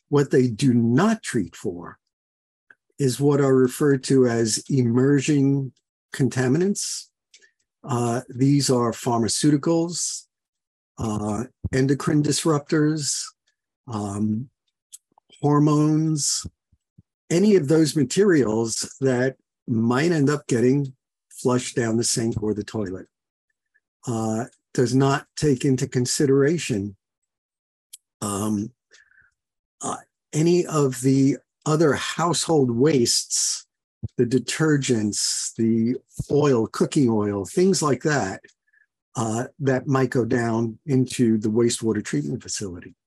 What they do not treat for is what are referred to as emerging contaminants. These are pharmaceuticals, endocrine disruptors, hormones, any of those materials that might end up getting flushed down the sink or the toilet. Does not take into consideration any of the other household wastes, the detergents, the oil, cooking oil, things like that, that might go down into the wastewater treatment facility.